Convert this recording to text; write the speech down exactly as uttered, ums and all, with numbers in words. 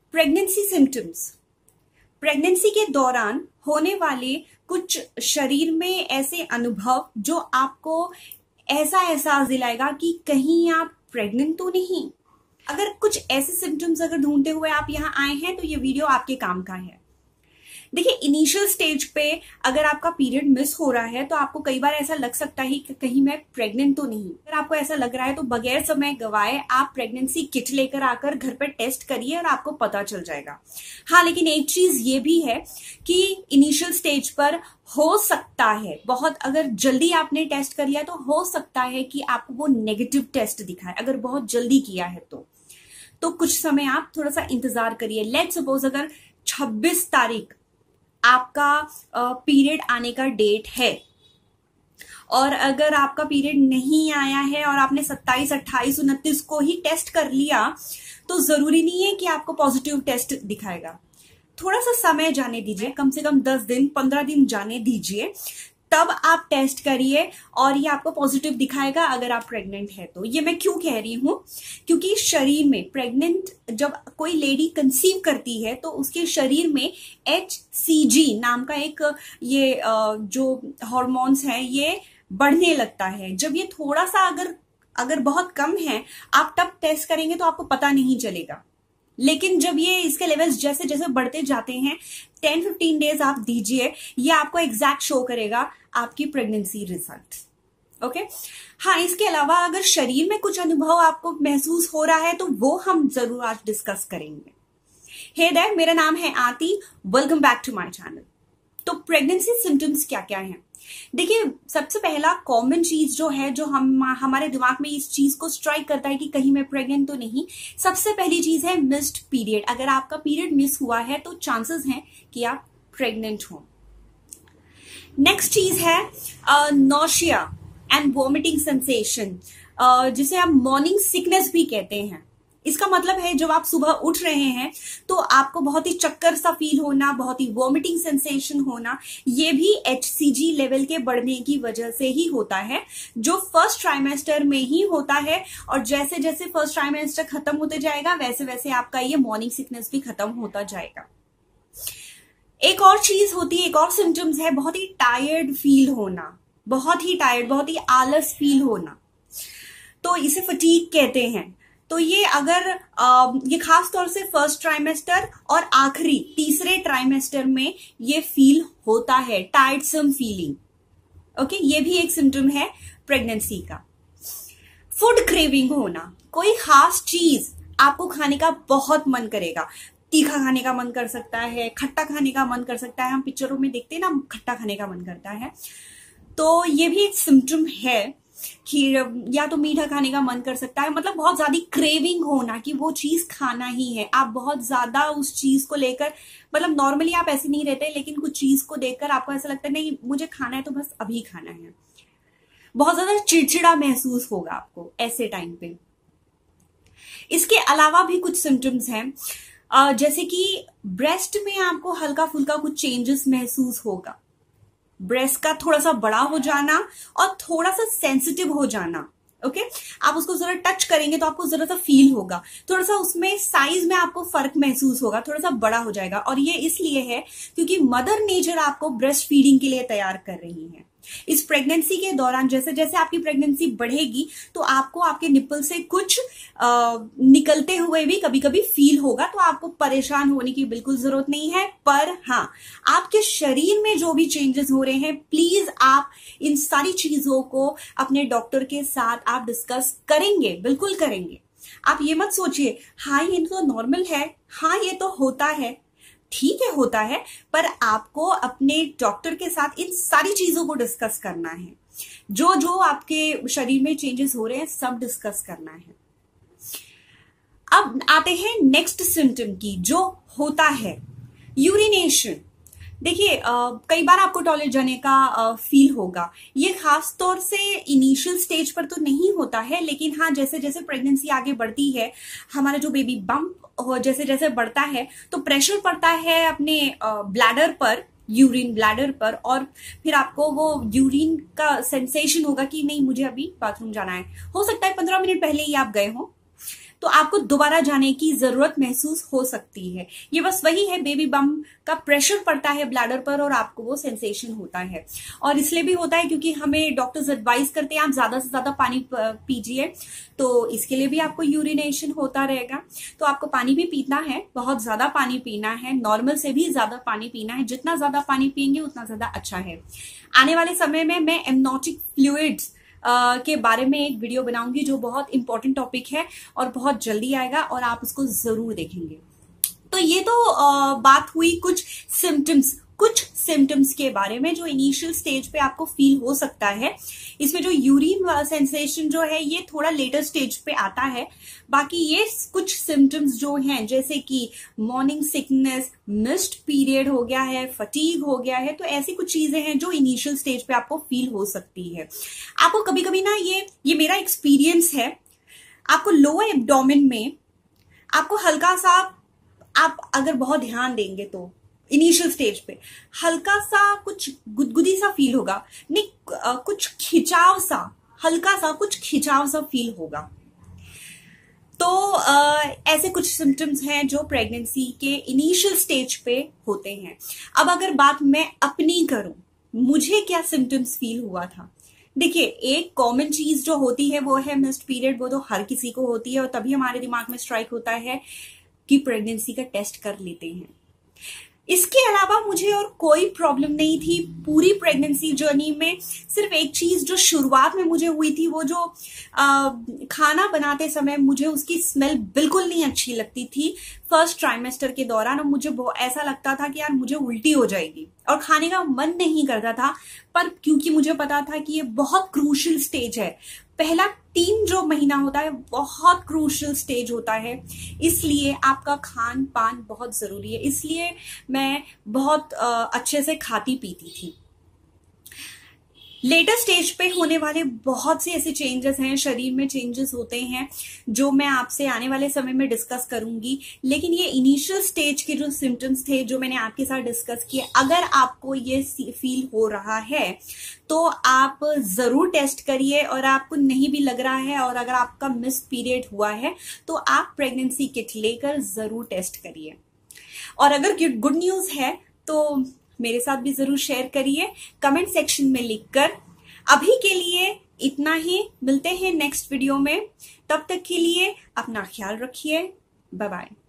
Pregnancy symptoms. Pregnancy के दौरान होने वाले कुछ शरीर में ऐसे अनुभव जो आपको ऐसा एहसास दिलाएगा कि कहीं आप प्रेग्नेंट तो नहीं। अगर कुछ ऐसे सिम्टम्स अगर ढूंढते हुए आप यहाँ आए हैं तो ये वीडियो आपके काम का है। देखिए, इनिशियल स्टेज पे अगर आपका पीरियड मिस हो रहा है तो आपको कई बार ऐसा लग सकता है कि कहीं मैं प्रेग्नेंट तो नहीं। अगर आपको ऐसा लग रहा है तो बगैर समय गवाए आप प्रेगनेंसी किट लेकर आकर घर पे टेस्ट करिए और आपको पता चल जाएगा। हाँ, लेकिन एक चीज ये भी है कि इनिशियल स्टेज पर हो सकता है, बहुत अगर जल्दी आपने टेस्ट कर लिया तो हो सकता है कि आपको वो नेगेटिव टेस्ट दिखाए। अगर बहुत जल्दी किया है तो तो कुछ समय आप थोड़ा सा इंतजार करिए। लेट सपोज अगर छब्बीस तारीख आपका पीरियड आने का डेट है और अगर आपका पीरियड नहीं आया है और आपने सत्ताईस, अट्ठाईस, उनतीस को ही टेस्ट कर लिया तो जरूरी नहीं है कि आपको पॉजिटिव टेस्ट दिखाएगा। थोड़ा सा समय जाने दीजिए, कम से कम दस दिन, पंद्रह दिन जाने दीजिए, तब आप टेस्ट करिए और ये आपको पॉजिटिव दिखाएगा अगर आप प्रेग्नेंट है तो। ये मैं क्यों कह रही हूं, क्योंकि शरीर में प्रेग्नेंट जब कोई लेडी कंसीव करती है तो उसके शरीर में एच सी जी नाम का एक ये जो हार्मोन्स है ये बढ़ने लगता है। जब ये थोड़ा सा अगर अगर बहुत कम है आप तब टेस्ट करेंगे तो आपको पता नहीं चलेगा, लेकिन जब ये इसके लेवल्स जैसे जैसे बढ़ते जाते हैं टेन फिफ्टीन डेज आप दीजिए, ये आपको एग्जैक्ट शो करेगा आपकी प्रेगनेंसी रिजल्ट। ओके, हाँ, इसके अलावा अगर शरीर में कुछ अनुभव आपको महसूस हो रहा है तो वो हम जरूर आज डिस्कस करेंगे। हे देयर, मेरा नाम है Aati, welcome back to my channel. तो प्रेगनेंसी सिम्टम्स क्या क्या हैं? देखिए, सबसे पहला कॉमन चीज जो है, जो हम हमारे दिमाग में इस चीज को स्ट्राइक करता है कि कहीं मैं प्रेग्नेंट तो नहीं, सबसे पहली चीज है मिस्ड पीरियड। अगर आपका पीरियड मिस हुआ है तो चांसेस हैं कि आप प्रेग्नेंट हो। नेक्स्ट चीज है नॉशिया एंड वॉमिटिंग सेंसेशन, जिसे हम मॉर्निंग सिकनेस भी कहते हैं। इसका मतलब है जब आप सुबह उठ रहे हैं तो आपको बहुत ही चक्कर सा फील होना, बहुत ही वॉमिटिंग सेंसेशन होना, ये भी एच सी जी लेवल के बढ़ने की वजह से ही होता है, जो फर्स्ट ट्राइमेस्टर में ही होता है। और जैसे जैसे फर्स्ट ट्राइमेस्टर खत्म होते जाएगा वैसे वैसे आपका ये मॉर्निंग सिकनेस भी खत्म होता जाएगा। एक और चीज होती है, एक और सिम्टम्स है बहुत ही टायर्ड फील होना, बहुत ही टायर्ड, बहुत ही आलस फील होना, तो इसे फटीग कहते हैं। तो ये अगर आ, ये खास तौर से फर्स्ट ट्राइमेस्टर और आखिरी तीसरे ट्राइमेस्टर में ये फील होता है, टायर्डसम फीलिंग। ओके, ये भी एक सिम्टम है प्रेगनेंसी का। फूड क्रेविंग होना, कोई खास चीज आपको खाने का बहुत मन करेगा। तीखा खाने का मन कर सकता है, खट्टा खाने का मन कर सकता है, हम पिक्चरों में देखते हैं ना, खट्टा खाने का मन करता है। तो ये भी एक सिम्टम है कि या तो मीठा खाने का मन कर सकता है, मतलब बहुत ज्यादा क्रेविंग होना कि वो चीज खाना ही है। आप बहुत ज्यादा उस चीज को लेकर, मतलब नॉर्मली आप ऐसे नहीं रहते, लेकिन कुछ चीज को देखकर आपको ऐसा लगता है नहीं मुझे खाना है तो बस अभी खाना है। बहुत ज्यादा चिड़चिड़ा महसूस होगा आपको ऐसे टाइम पे। इसके अलावा भी कुछ सिम्टम्स हैं, जैसे कि ब्रेस्ट में आपको हल्का फुल्का कुछ चेंजेस महसूस होगा, ब्रेस्ट का थोड़ा सा बड़ा हो जाना और थोड़ा सा सेंसिटिव हो जाना। ओके, आप उसको जरा टच करेंगे तो आपको जरा सा फील होगा, थोड़ा सा उसमें साइज में आपको फर्क महसूस होगा, थोड़ा सा बड़ा हो जाएगा। और ये इसलिए है क्योंकि मदर नेचर आपको ब्रेस्ट फीडिंग के लिए तैयार कर रही है। इस प्रेगनेंसी के दौरान जैसे जैसे आपकी प्रेगनेंसी बढ़ेगी तो आपको आपके निप्पल से कुछ आ, निकलते हुए भी कभी कभी फील होगा, तो आपको परेशान होने की बिल्कुल जरूरत नहीं है। पर हाँ, आपके शरीर में जो भी चेंजेस हो रहे हैं, प्लीज आप इन सारी चीजों को अपने डॉक्टर के साथ आप डिस्कस करेंगे, बिल्कुल करेंगे। आप ये मत सोचिए हाँ ये तो नॉर्मल है, हाँ ये तो होता है, ठीक है होता है, पर आपको अपने डॉक्टर के साथ इन सारी चीजों को डिस्कस करना है। जो जो आपके शरीर में चेंजेस हो रहे हैं सब डिस्कस करना है। अब आते हैं नेक्स्ट सिम्टम की, जो होता है यूरिनेशन। देखिए, कई बार आपको टॉयलेट जाने का फील होगा। ये खास तौर से इनिशियल स्टेज पर तो नहीं होता है, लेकिन हाँ जैसे जैसे प्रेगनेंसी आगे बढ़ती है, हमारा जो बेबी बम्प जैसे जैसे बढ़ता है तो प्रेशर पड़ता है अपने ब्लैडर पर, यूरिन ब्लैडर पर, और फिर आपको वो यूरिन का सेंसेशन होगा कि नहीं मुझे अभी बाथरूम जाना है। हो सकता है पंद्रह मिनट पहले ही आप गए हो, तो आपको दोबारा जाने की जरूरत महसूस हो सकती है। ये बस वही है, बेबी बम का प्रेशर पड़ता है ब्लैडर पर और आपको वो सेंसेशन होता है। और इसलिए भी होता है क्योंकि हमें डॉक्टर्स एडवाइस करते हैं आप ज्यादा से ज्यादा पानी पीजिए, तो इसके लिए भी आपको यूरिनेशन होता रहेगा। तो आपको पानी भी पीना है, बहुत ज्यादा पानी पीना है, नॉर्मल से भी ज्यादा पानी पीना है। जितना ज्यादा पानी पियेंगे उतना ज्यादा अच्छा है। आने वाले समय में मैं एमनोटिक फ्लूइड्स Uh, के बारे में एक वीडियो बनाऊंगी जो बहुत इंपॉर्टेंट टॉपिक है और बहुत जल्दी आएगा और आप उसको जरूर देखेंगे। तो ये तो uh, बात हुई कुछ सिम्टम्स कुछ सिम्टम्स के बारे में जो इनिशियल स्टेज पे आपको फील हो सकता है। इसमें जो यूरिन सेंसेशन जो है ये थोड़ा लेटर स्टेज पे आता है। बाकी ये कुछ सिम्टम्स जो हैं जैसे कि मॉर्निंग सिकनेस, मिस्ड पीरियड हो गया है, फटीग हो गया है, तो ऐसी कुछ चीजें हैं जो इनिशियल स्टेज पे आपको फील हो सकती है। आपको कभी कभी ना ये ये मेरा एक्सपीरियंस है, आपको लोअर एब्डोमेन में आपको हल्का सा, आप अगर बहुत ध्यान देंगे तो इनिशियल स्टेज पे हल्का सा कुछ गुदगुदी सा फील होगा, नहीं कुछ खिंचाव सा, हल्का सा कुछ खिंचाव सा फील होगा। तो आ, ऐसे कुछ सिम्टम्स हैं जो प्रेगनेंसी के इनिशियल स्टेज पे होते हैं। अब अगर बात मैं अपनी करूं, मुझे क्या सिम्टम्स फील हुआ था। देखिए, एक कॉमन चीज जो होती है वो है मिस्ड पीरियड, वो तो हर किसी को होती है और तभी हमारे दिमाग में स्ट्राइक होता है कि प्रेगनेंसी का टेस्ट कर लेते हैं। इसके अलावा मुझे और कोई प्रॉब्लम नहीं थी पूरी प्रेगनेंसी जर्नी में। सिर्फ एक चीज जो शुरुआत में मुझे हुई थी, वो जो आ, खाना बनाते समय मुझे उसकी स्मेल बिल्कुल नहीं अच्छी लगती थी फर्स्ट ट्राइमेस्टर के दौरान। और मुझे ऐसा लगता था कि यार मुझे उल्टी हो जाएगी और खाने का मन नहीं करता था। पर क्योंकि मुझे पता था कि ये बहुत क्रूशियल स्टेज है, पहला तीन जो महीना होता है बहुत क्रूशियल स्टेज होता है, इसलिए आपका खान पान बहुत जरूरी है। इसलिए मैं बहुत अच्छे से खाती पीती थी। लेटर स्टेज पे होने वाले बहुत से ऐसे चेंजेस हैं, शरीर में चेंजेस होते हैं जो मैं आपसे आने वाले समय में डिस्कस करूंगी। लेकिन ये इनिशियल स्टेज के जो सिम्टम्स थे जो मैंने आपके साथ डिस्कस किए, अगर आपको ये फील हो रहा है तो आप जरूर टेस्ट करिए। और आपको नहीं भी लग रहा है और अगर आपका मिस पीरियड हुआ है तो आप प्रेगनेंसी किट लेकर जरूर टेस्ट करिए। और अगर गुड न्यूज है तो मेरे साथ भी जरूर शेयर करिए कमेंट सेक्शन में लिखकर। अभी के लिए इतना ही, मिलते हैं नेक्स्ट वीडियो में। तब तक के लिए अपना ख्याल रखिए, बाय बाय।